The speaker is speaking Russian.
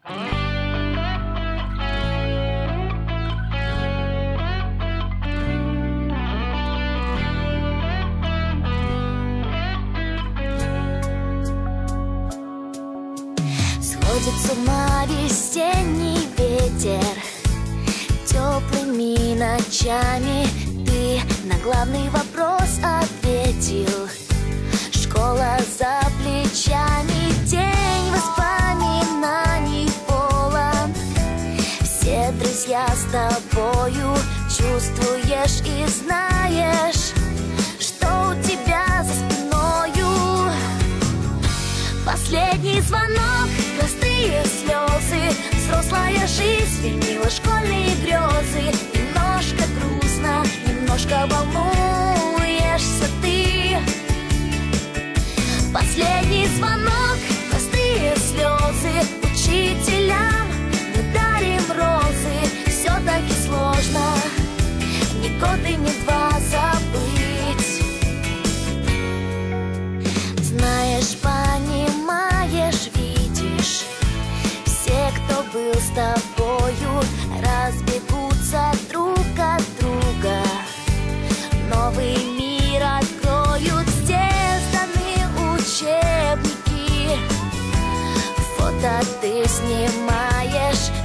Сходит с ума весенний ветер, теплыми ночами ты на главный вопрос ответил. Школа за плечами, день воспоминаний полон. Все друзья с тобою, чувствуешь и знаешь, что у тебя за спиною. Последний звонок, простые слезы, взрослая жизнь сменила школьные грезы. Немножко грустно, немножко волнуешься ты. Последний звонок, простые слезы, учителям мы дарим розы. Все-таки сложно ни год и ни два забыть. Знаешь, понимаешь, видишь, все, кто был с тобою, разбегутся друг от друга. Новый мир откроют, здесь даны учебники. Фото ты снимаешь,